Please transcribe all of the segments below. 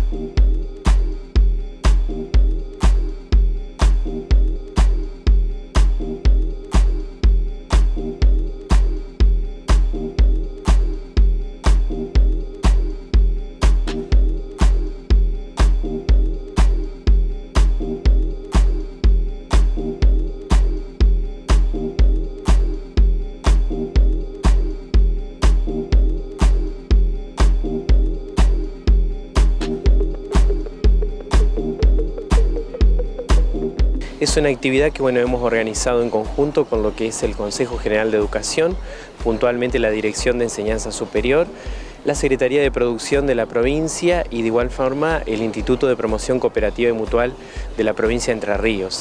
Es una actividad que hemos organizado en conjunto con lo que es el Consejo General de Educación, puntualmente la Dirección de Enseñanza Superior, la Secretaría de Producción de la provincia y de igual forma el Instituto de Promoción Cooperativa y Mutual de la provincia de Entre Ríos.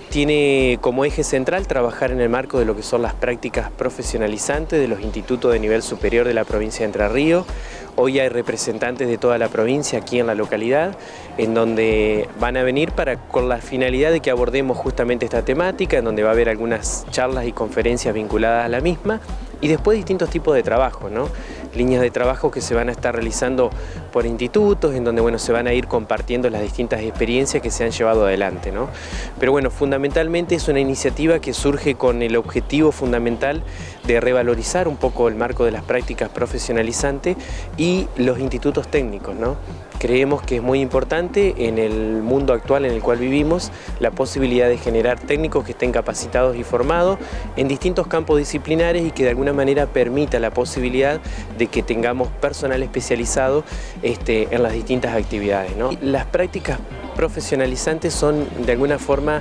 Tiene como eje central trabajar en el marco de lo que son las prácticas profesionalizantes de los institutos de nivel superior de la provincia de Entre Ríos. Hoy hay representantes de toda la provincia aquí en la localidad, en donde van a venir con la finalidad de que abordemos justamente esta temática, en donde va a haber algunas charlas y conferencias vinculadas a la misma, y después distintos tipos de trabajo, ¿no? Líneas de trabajo que se van a estar realizando por institutos, en donde se van a ir compartiendo las distintas experiencias que se han llevado adelante, ¿no? Pero fundamentalmente es una iniciativa que surge con el objetivo fundamental de revalorizar un poco el marco de las prácticas profesionalizantes y los institutos técnicos, ¿no? Creemos que es muy importante en el mundo actual en el cual vivimos la posibilidad de generar técnicos que estén capacitados y formados en distintos campos disciplinares y que de alguna manera permita la posibilidad de que tengamos personal especializado en las distintas actividades, ¿no? Las prácticas profesionalizantes son de alguna forma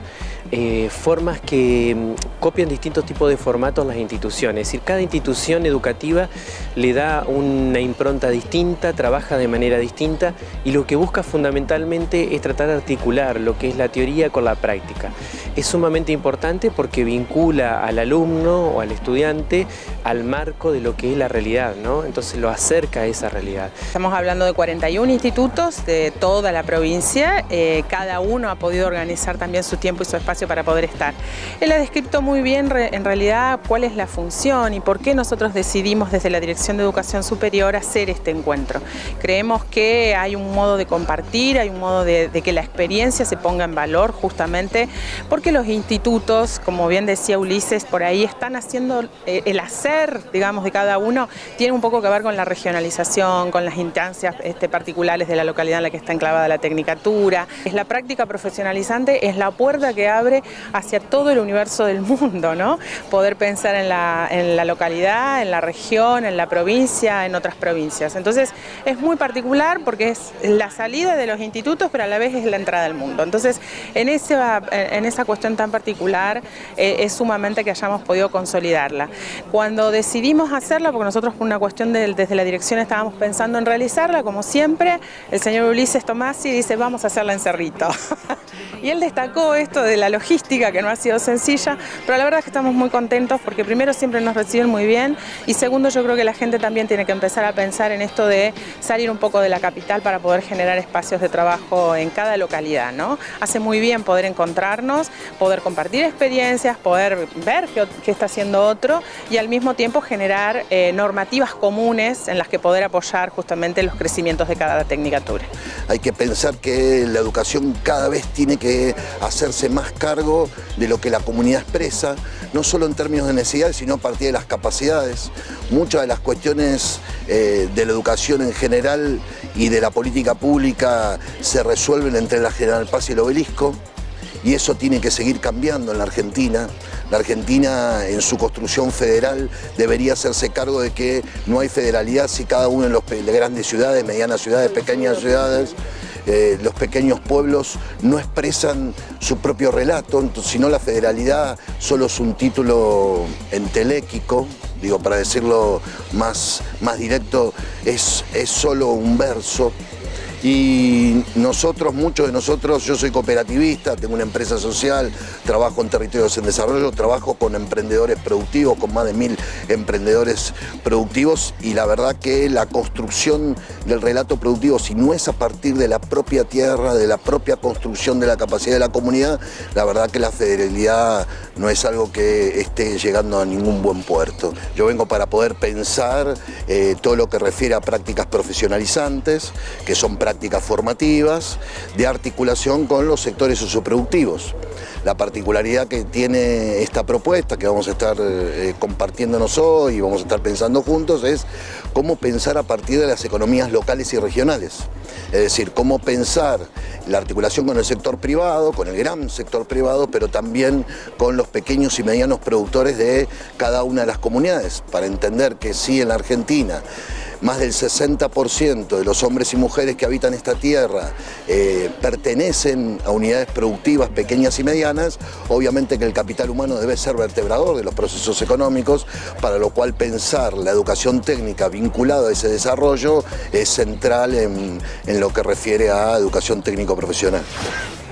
formas que copian distintos tipos de formatos en las instituciones. Es decir, cada institución educativa le da una impronta distinta, trabaja de manera distinta y lo que busca fundamentalmente es tratar de articular lo que es la teoría con la práctica. Es sumamente importante porque vincula al alumno o al estudiante al marco de lo que es la realidad, ¿no? Entonces lo acerca a esa realidad. Estamos hablando de 41 institutos de toda la provincia, cada uno ha podido organizar también su tiempo y su espacio para poder estar. Él ha descrito muy bien en realidad cuál es la función y por qué nosotros decidimos desde la Dirección de Educación Superior hacer este encuentro. Creemos que hay un modo de compartir, hay un modo de que la experiencia se ponga en valor justamente porque los institutos, como bien decía Ulises, por ahí están haciendo el hacer, digamos, de cada uno, tiene un poco que ver con la regionalización, con las instancias particulares de la localidad en la que está enclavada la tecnicatura. Es la práctica profesionalizante, es la puerta que abre hacia todo el universo del mundo, ¿no? Poder pensar en la localidad, en la región, en la provincia, en otras provincias. Entonces es muy particular porque es la salida de los institutos, pero a la vez es la entrada al mundo. Entonces en esa cuestión tan particular es sumamente que hayamos podido consolidarla. Cuando decidimos hacerla, porque nosotros por una cuestión desde la dirección estábamos pensando en realizarla, como siempre, el señor Ulises Tomasi dice vamos a hacerla en Cerrito. Y él destacó esto de la logística, que no ha sido sencilla, pero la verdad es que estamos muy contentos porque primero siempre nos reciben muy bien y segundo yo creo que la gente también tiene que empezar a pensar en esto de salir un poco de la capital para poder generar espacios de trabajo en cada localidad, ¿no? Hace muy bien poder encontrarnos, poder compartir experiencias, poder ver qué está haciendo otro y al mismo tiempo generar normativas comunes en las que poder apoyar justamente los crecimientos de cada tecnicatura. Hay que pensar que la educación cada vez tiene que hacerse más cargo de lo que la comunidad expresa, no solo en términos de necesidades, sino a partir de las capacidades. Muchas de las cuestiones de la educación en general y de la política pública se resuelven entre la General Paz y el Obelisco, y eso tiene que seguir cambiando en la Argentina. La Argentina en su construcción federal debería hacerse cargo de que no hay federalidad si cada uno de grandes ciudades, medianas ciudades, pequeñas ciudades, los pequeños pueblos no expresan su propio relato, sino la federalidad solo es un título entelequico, digo, para decirlo más directo, es solo un verso. Y muchos de nosotros, yo soy cooperativista, tengo una empresa social, trabajo en territorios en desarrollo, trabajo con emprendedores productivos, con más de 1000 emprendedores productivos y la verdad que la construcción del relato productivo, si no es a partir de la propia tierra, de la propia construcción de la capacidad de la comunidad, la verdad que la federalidad no es algo que esté llegando a ningún buen puerto. Yo vengo para poder pensar todo lo que refiere a prácticas profesionalizantes, que son prácticas prácticas formativas, de articulación con los sectores socioproductivos. La particularidad que tiene esta propuesta, que vamos a estar compartiéndonos hoy y vamos a estar pensando juntos, es cómo pensar a partir de las economías locales y regionales. Es decir, cómo pensar la articulación con el sector privado, con el gran sector privado, pero también con los pequeños y medianos productores de cada una de las comunidades, para entender que sí, en la Argentina más del 60% de los hombres y mujeres que habitan esta tierra pertenecen a unidades productivas pequeñas y medianas. Obviamente que el capital humano debe ser vertebrador de los procesos económicos, para lo cual pensar la educación técnica vinculada a ese desarrollo es central en lo que refiere a educación técnico-profesional.